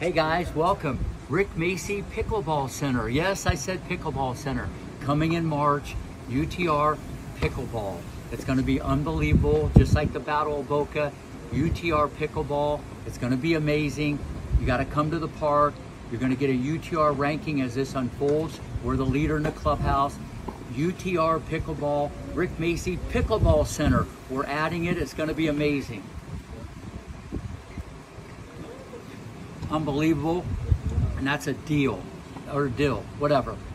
Hey guys, welcome. Rick Macci Pickleball Center. Yes, I said Pickleball Center. Coming in March, UTR Pickleball. It's going to be unbelievable, just like the Battle of Boca. UTR Pickleball. It's going to be amazing. You got to come to the park. You're going to get a UTR ranking as this unfolds. We're the leader in the clubhouse. UTR Pickleball, Rick Macci Pickleball Center. We're adding it. It's going to be amazing. Unbelievable. And that's a deal, or deal, whatever.